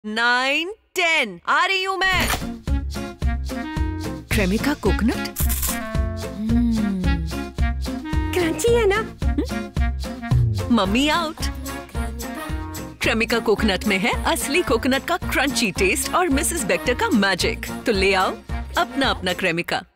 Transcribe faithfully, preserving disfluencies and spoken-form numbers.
Nine, ten, आ रही हूँ मैं। क्रेमिका कोकोनट क्रंची है ना? Mummy out. क्रेमिका कोकोनट में है असली कोकोनट का क्रंची टेस्ट और मिसेस बेक्टर का मैजिक। तो ले आओ अपना अपना क्रेमिका।